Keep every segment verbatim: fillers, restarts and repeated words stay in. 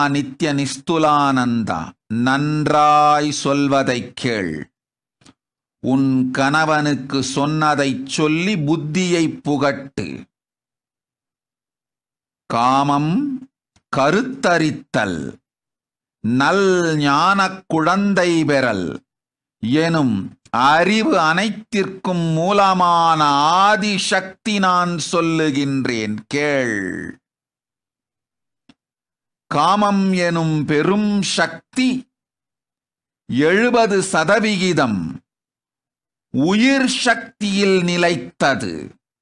நித்ய நிஸ்துலானந்தா, நன்றாய் சொல்வதைக் கேள். உன் கணவனுக்கு சொன்னதைச் சொல்லி புத்தியை புகட்டு. காமம் கருத்தரித்தல், நல் ஞானக் குழந்தை பெறல் எனும் அறிவு அனைத்திற்கும் மூலமான ஆதிசக்தி நான் சொல்லுகின்றேன் கேள். காமம் எனும் பெரும் சக்தி எழுபது சதவிகிதம் உயிர் சக்தியில் நிலைத்தது.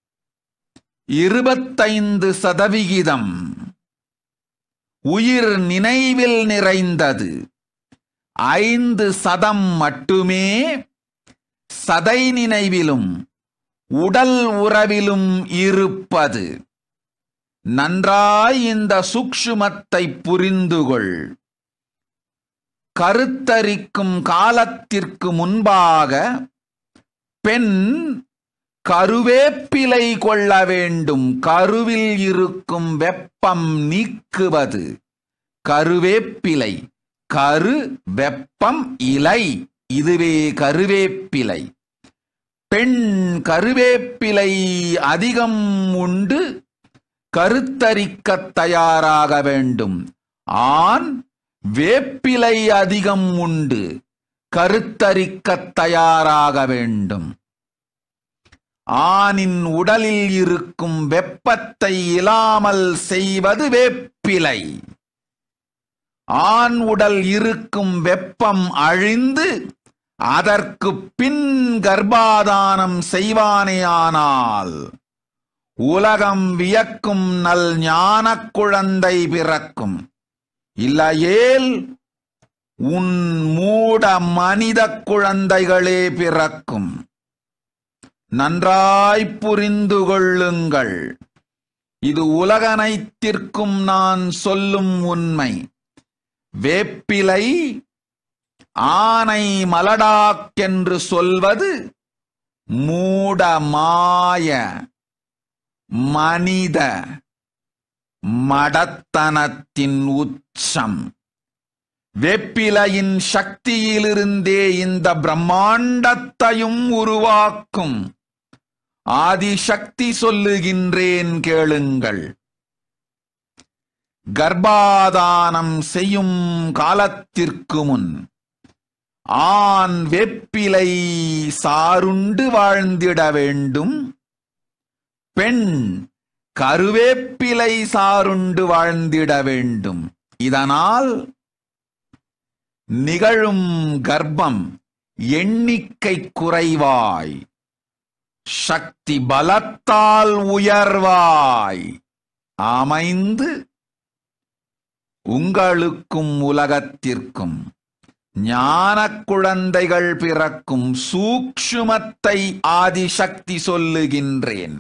இருபத்தைந்து சதவிகிதம் உயிர் நினைவில் நிறைந்தது. ஐந்து சதம் மட்டுமே சதை நினைவிலும் உடல் உறவிலும் இருப்பது. நன்றாய் இந்த சூக்ஷ்மத்தை புரிந்துகொள். கருத்தரிக்கும் காலத்திற்கு முன்பாக பெண் கருவேப்பிலை கொள்ள வேண்டும். கருவில் இருக்கும் வெப்பம் நீக்குவது கருவேப்பிலை. கரு வெப்பம் இலை, இதுவே கருவேப்பிலை. பெண் கருவேப்பிலை அதிகம் உண்டு கருத்தரிக்க தயாராக வேண்டும். ஆண் வேப்பிலை அதிகம் உண்டு கருத்தரிக்க தயாராக வேண்டும். ஆணின் உடலில் இருக்கும் வெப்பத்தை இல்லாமல் செய்வது வேப்பிலை. ஆண் உடல் இருக்கும் வெப்பம் அழிந்து அதற்கு பின் கர்ப்பாதானம் செய்வானேயானால் உலகம் வியக்கும் நல் ஞான குழந்தை பிறக்கும். இல்லையேல் உன் மூட மனித குழந்தைகளே பிறக்கும். நன்றாய் புரிந்து கொள்ளுங்கள். இது உலகனைத்திற்கும் நான் சொல்லும் உண்மை. வேப்பிலை ஆனை மலடாக்கென்று சொல்வது மூட மாய மனித மடத்தனத்தின் உச்சம். வேப்பிலையின் சக்தியிலிருந்தே இந்த பிரம்மாண்டத்தையும் உருவாக்கும் ஆதிசக்தி சொல்லுகின்றேன் கேளுங்கள். கர்ப்பாதானம் செய்யும் காலத்திற்கு முன் ஆண் வேப்பிலை சாருண்டு வாழ்ந்திட வேண்டும். பெண் கருவேப்பிலை சாருண்டு வாழ்ந்திட வேண்டும். இதனால் நிகழும் கர்ப்பம் எண்ணிக்கை குறைவாய், சக்தி பலத்தால் உயர்வாய் அமைந்து உங்களுக்கும் உலகத்திற்கும் ஞான குழந்தைகள் பிறக்கும் சூக்ஷ்மத்தை ஆதிசக்தி சொல்லுகின்றேன்.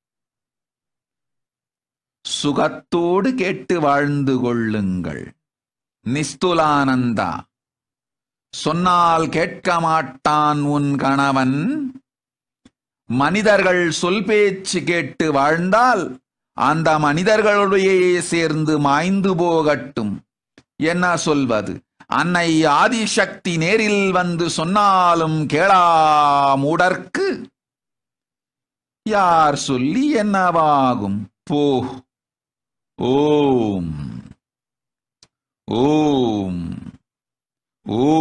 சுகத்தோடு கேட்டு வாழ்ந்து கொள்ளுங்கள். நிஸ்துலானந்தா, சொன்னால் கேட்க மாட்டான் உன் கணவன். மனிதர்கள் சொல் பேச்சு கேட்டு வாழ்ந்தால் அந்த மனிதர்களுடைய சேர்ந்து மாய்ந்து போகட்டும். என்ன சொல்வது? அன்னை ஆதிசக்தி நேரில் வந்து சொன்னாலும் கேளா மூடர்க்கு யார் சொல்லி என்னவாகும்? போ. ஓம் ஓம் ஓம்.